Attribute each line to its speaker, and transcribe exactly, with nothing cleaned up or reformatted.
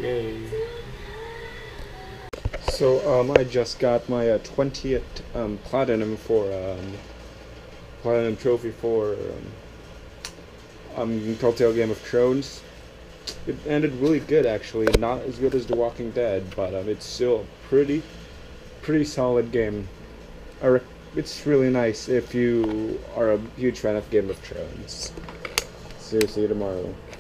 Speaker 1: Yay.
Speaker 2: So um, I just got my uh, twentieth um, platinum for um, platinum trophy for um, um, Telltale Game of Thrones. It ended really good, actually. Not as good as The Walking Dead, but um, it's still a pretty, pretty solid game. I rec- it's really nice if you are a huge fan of Game of Thrones. See you, see you tomorrow.